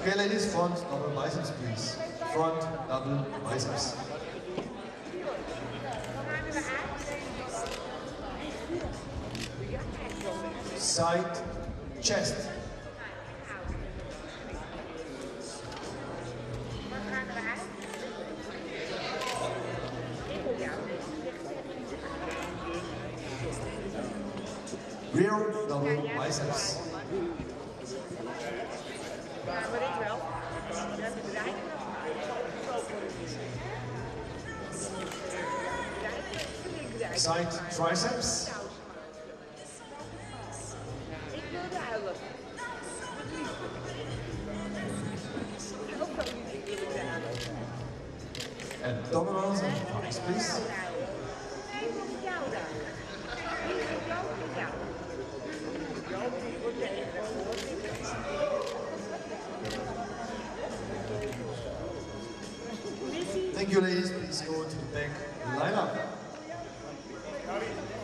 Okay, ladies, front double biceps, please. Front double biceps. Side chest. Rear double biceps. Side triceps. Abdominals and thighs, please. Thank you, ladies. Please go to the back lineup.